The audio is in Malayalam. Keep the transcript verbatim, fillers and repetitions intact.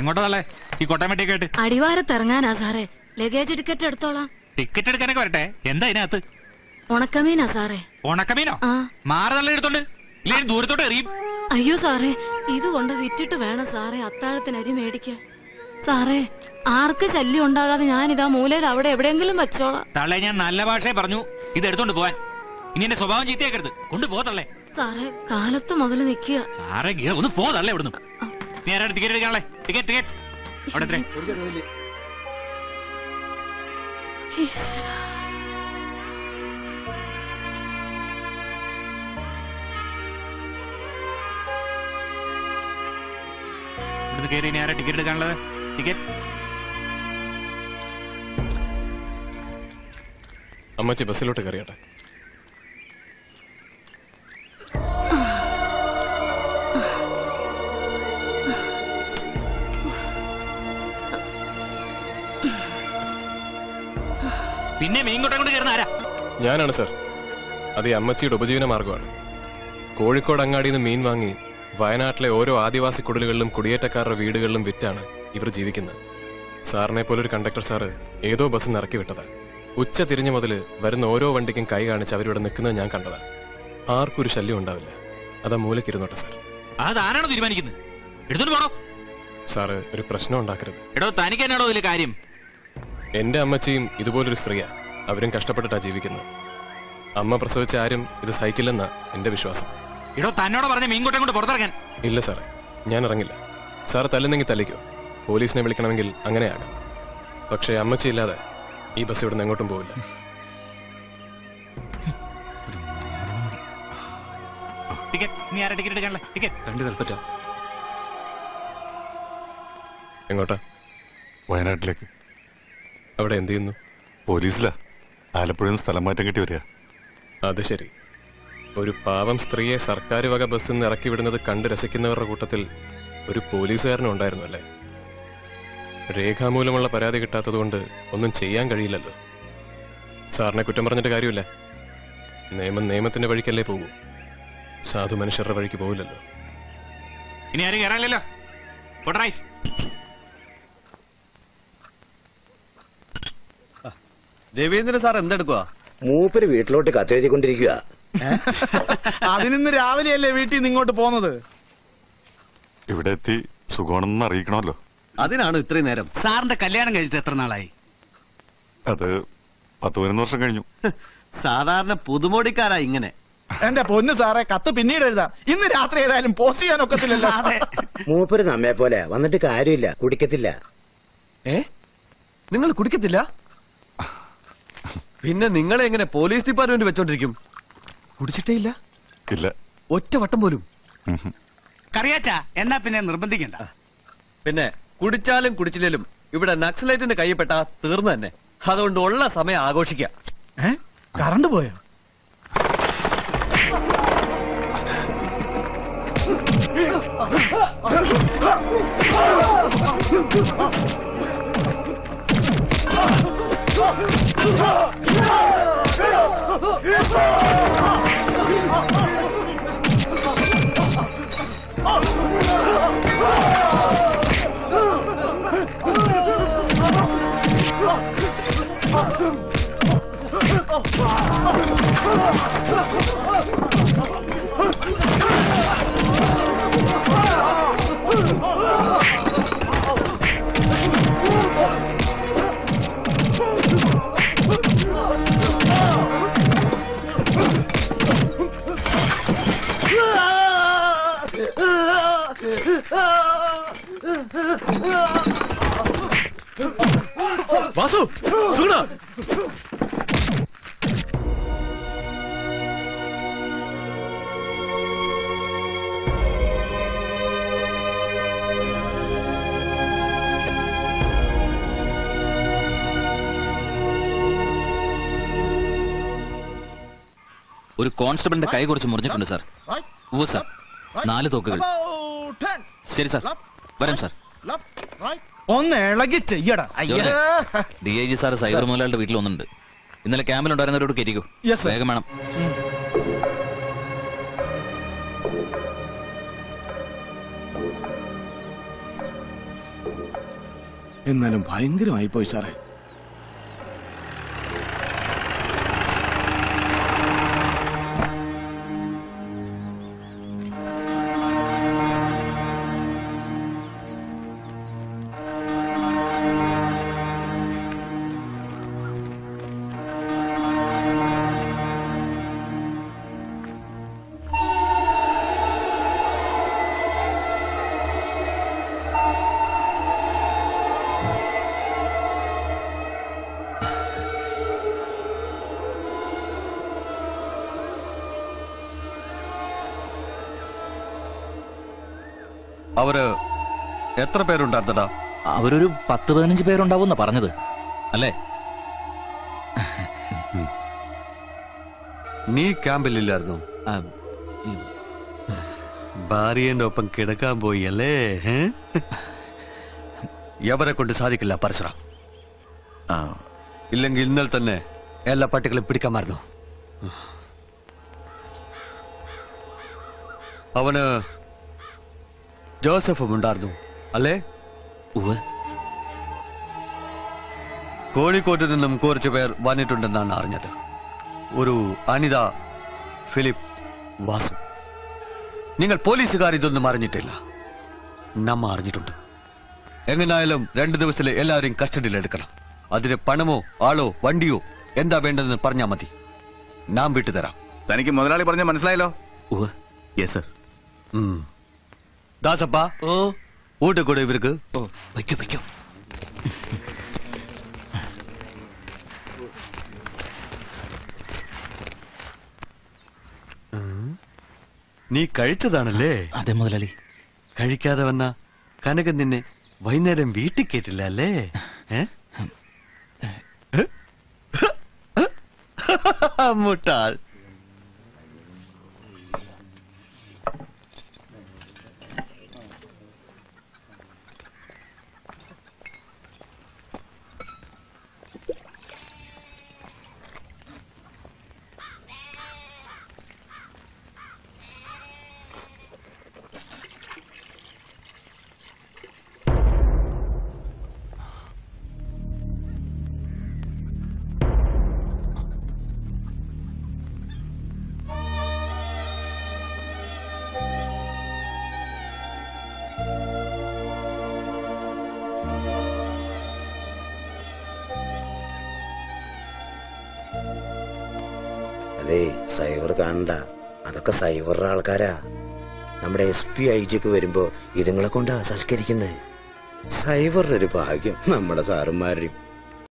എങ്ങോട്ടല്ലേ ഈ കൊട്ടാമട്ടിയൊക്കെ അടിവാരത്തിറങ്ങാനാ സാറേ. ലഗേജ് ടിക്കറ്റ് എടുത്തോളാം. ടിക്കറ്റ് എടുക്കാനൊക്കെ വരട്ടെ. എന്താ ഇതിനകത്ത്? ഉണക്കമീനാ സാറേ. ഉണക്കമീനോ? മാറി നല്ല എടുത്തോണ്ട് ഇല്ലെങ്കിൽ ദൂരത്തോട്ട് എറിയും. അയ്യോ സാറേ, ഇത് കൊണ്ട് വിറ്റിട്ട് വേണം സാറേ അത്താഴത്തിന് അരി മേടിക്കാൻ. സാറേ, ആർക്ക് ശല്യം ഉണ്ടാകാതെ ഞാനിതാ മൂലയിൽ അവിടെ എവിടെയെങ്കിലും വെച്ചോളാം. തള്ളേ, ഞാൻ നല്ല ഭാഷയെ പറഞ്ഞു ഇത് എടുത്തോണ്ട് പോവാൻ. ഇനി എന്റെ സ്വഭാവം ചീത്തയാക്കരുത്. കൊണ്ടുപോകത്തള്ളേ. സാറേ, കാലത്ത് മുതൽ നിക്കുക. സാറേ ഗീത ഒന്ന് പോതല്ലേ ഇവിടുന്ന്. നീ ആരാണ് ടിക്കറ്റ് എടുക്കാണല്ലേ? ടിക്കറ്റ് ടിക്കറ്റ് അവിടെ എത്ര? ഇവിടുന്ന് കയറി ഇനി ആരാ ടിക്കറ്റ് എടുക്കാനുള്ളത്? ടിക്കറ്റ് അമ്മച്ചി ബസ്സിലോട്ട് കയറിയട്ടെ. പിന്നെ മീൻകൊട്ടം കൊണ്ട് കയറുന്ന ആരാ? ഞാനാണ് സർ. അത് ഈ അമ്മച്ചിയുടെ ഉപജീവന മാർഗമാണ്. കോഴിക്കോട് അങ്ങാടിയിൽ നിന്ന് മീൻ വാങ്ങി വയനാട്ടിലെ ഓരോ ആദിവാസി കുടിലുകളിലും കുടിയേറ്റക്കാരുടെ വീടുകളിലും വിറ്റാണ് ഇവർ ജീവിക്കുന്നത്. സാറിനെ പോലൊരു കണ്ടക്ടർ സാറ് ഏതോ ബസ് ഇറക്കി വിട്ടതാ. ഉച്ച തിരിഞ്ഞു മുതൽ വരുന്ന ഓരോ വണ്ടിക്കും കൈ കാണിച്ച് അവരിവിടെ നിൽക്കുന്നത് ഞാൻ കണ്ടതാ. ആർക്കും ഒരു ശല്യം ഉണ്ടാവില്ല. അതാ മൂലക്കിരുന്നോട്ടെ സാർ. അതാരാണോ തീരുമാനിക്കുന്നത്? എടുത്തോണ്ട് പോണോ? സാറ് ഒരു പ്രശ്നം ഉണ്ടാക്കരുത്. എടോ, തനിക്കെന്നാണോ ഇതിലെ കാര്യം? എന്റെ അമ്മച്ചിയും ഇതുപോലൊരു സ്ത്രീയാ. അവരും കഷ്ടപ്പെട്ടിട്ടാ ജീവിക്കുന്നത്. അമ്മ പ്രസവിച്ച ആരും ഇത് സഹിക്കില്ലെന്നാ എന്റെ വിശ്വാസം. ഇടോ, തന്നോട് പറഞ്ഞ മീൻകൊട്ടം കൊണ്ട് പുറത്തിറങ്ങാൻ. ഇല്ല സാറേ, ഞാൻ ഇറങ്ങില്ല. സാറ് തല്ലുന്നെങ്കിൽ തല്ലിക്കോ. പോലീസിനെ വിളിക്കണമെങ്കിൽ അങ്ങനെയാകാം. പക്ഷേ അമ്മച്ചി ഇല്ലാതെ ഈ ബസ് ഇവിടുന്ന് എങ്ങോട്ടും പോവില്ല. എങ്ങോട്ടാ? വയനാട്ടിലേക്ക്. അവിടെ എന്ത് ചെയ്യുന്നു? പോലീസിലാ. ആലപ്പുഴയിൽ നിന്ന് സ്ഥലം മാറ്റം കിട്ടി വരിക. അത് ശരി. ഒരു പാവം സ്ത്രീയെ സർക്കാർ വക ബസ്സിൽ നിന്ന് ഇറക്കി വിടുന്നത് കണ്ട് രസിക്കുന്നവരുടെ കൂട്ടത്തിൽ ഒരു പോലീസുകാരനും ഉണ്ടായിരുന്നു അല്ലേ? രേഖാമൂലമുള്ള പരാതി കിട്ടാത്തതുകൊണ്ട് ഒന്നും ചെയ്യാൻ കഴിയില്ലല്ലോ. സാറിനെ കുറ്റം പറഞ്ഞിട്ട് കാര്യമില്ല. നിയമം നിയമത്തിന്റെ വഴിക്കല്ലേ പോകൂ. സാധു മനുഷ്യരുടെ വഴിക്ക് പോകില്ലല്ലോ. ഇനി ആരും കയറാനില്ലല്ലോ. രവീന്ദ്രൻ സാർ എന്തെടുക്കുക? മൂപ്പര് വീട്ടിലോട്ട് കത്തെഴുതിക്കൊണ്ടിരിക്കുക. അതിനിന്ന് രാവിലെയല്ലേ വീട്ടിൽ നിന്ന് ഇങ്ങോട്ട് പോന്നത്? ഇവിടെ എത്തി സുഖമാണെന്ന് അറിയിക്കണമല്ലോ. അതിനാണ് ഇത്രയും നേരം. സാറിന്റെ കല്യാണം കഴിച്ചിട്ട് എത്ര നാളായി? അത് പത്ത് പതിനൊന്ന് വർഷം കഴിഞ്ഞു. സാധാരണ പുതുമോടിക്കാരാ ഇങ്ങനെ. എന്റെ പൊന്നു സാറേ, കത്ത് പിന്നീട് എഴുതാം. ഇന്ന് രാത്രി ഏതായാലും പോസ്റ്റ് ചെയ്യാൻ ഒക്കത്തില്ലല്ലോ. മൂപ്പര് നമ്മെ പോലെ വന്നിട്ട് കാര്യമില്ല. കുടിക്കത്തില്ല. ഏ, നിങ്ങൾ കുടിക്കത്തില്ല? പിന്നെ നിങ്ങളെ എങ്ങനെ പോലീസ് ഡിപ്പാർട്ട്മെന്റ് വെച്ചോണ്ടിരിക്കും? കുടിച്ചിട്ടേ ഇല്ല? ഇല്ല, ഒറ്റ വട്ടം പോലും. കറിയാച്ചാ, എന്നാ പിന്നെ നിർബന്ധിക്കണ്ട. പിന്നെ കുടിച്ചാലും കുടിച്ചില്ലേലും ഇവിടെ നക്സലൈറ്റിന്റെ കൈപ്പെട്ടാ തീർന്നു തന്നെ. അതുകൊണ്ട് ഉള്ള സമയം ആഘോഷിക്കാം. കറണ്ട് പോയോ? വാസു, സുഗുണ, ഒരു കോൺസ്റ്റബിളിന്റെ കൈ കുറച്ച് മുറിഞ്ഞിട്ടുണ്ട് സാർ. ഓ സാർ, നാല് തോക്കുകൾ. ശരി സാർ, വരാം സാർ. ഒന്ന് ഇളകി ചെയ്യടാ. D I G sir cyber മുതലാളിയുടെ വീട്ടിൽ ഒന്നുണ്ട്. ഇന്നലെ ക്യാമ്പിൽ ഉണ്ടായിരുന്നവരോട് കയറ്റിക്കോ. വേഗം വേണം. എന്നാലും ഭയങ്കരമായി പോയി സാറേ. അവര് എത്ര പേരുണ്ടായിരുന്നടാ? അവരൊരു പത്ത് പതിനഞ്ച് പേരുണ്ടാവുന്ന പറഞ്ഞത് അല്ലേ? നീ ക്യാമ്പിലില്ലായിരുന്നു? ഭാര്യന്റെ ഒപ്പം കിടക്കാൻ പോയി അല്ലേ? എവരെ കൊണ്ട് സാധിക്കില്ല പരശുറാം. ഇല്ലെങ്കിൽ ഇന്നലെ തന്നെ എല്ലാ പട്ടികളും പിടിക്കാമായിരുന്നു. അവന് ജോസഫും ഉണ്ടായിരുന്നു അല്ലേ? കോഴിക്കോട്ട് നിന്നും കുറച്ചു പേർ വന്നിട്ടുണ്ടെന്നാണ് അറിഞ്ഞത്. ഒരു അനിത, ഫിലിപ്പ്, വാസു. നിങ്ങൾ പോലീസുകാർ ഇതൊന്നും അറിഞ്ഞിട്ടില്ല. നമ്മ അറിഞ്ഞിട്ടുണ്ട്. എങ്ങനായാലും രണ്ടു ദിവസത്തില് എല്ലാവരെയും കസ്റ്റഡിയിൽ എടുക്കണം. അതിന് പണമോ ആളോ വണ്ടിയോ എന്താ വേണ്ടതെന്ന് പറഞ്ഞാൽ മതി. നാം വിട്ടുതരാം. തനിക്ക് മുതലാളി പറഞ്ഞ മനസ്സിലായല്ലോ? Yes sir. ദാസപ്പ, ഊട്ടക്കൂടെ ഇവർക്ക് വയ്ക്കോ വയ്ക്കോ. നീ കഴിച്ചതാണല്ലേ? അതെ മുതലാളി. കഴിക്കാതെ വന്ന കനകൻ നിന്നെ വൈകുന്നേരം വീട്ടിൽ കേട്ടില്ല അല്ലേ? മുട്ടാൾ. അതെ, സൈബർ കാണണ്ട. അതൊക്കെ സൈബറുടെ ആൾക്കാരാ. നമ്മുടെ എസ് പി ഐ ജിക്ക് വരുമ്പോ ഇതുങ്ങളെ കൊണ്ടാ സൽക്കരിക്കുന്നത്. സൈബറിന്റെ ഒരു ഭാഗ്യം നമ്മുടെ സാറുമാരുടെയും.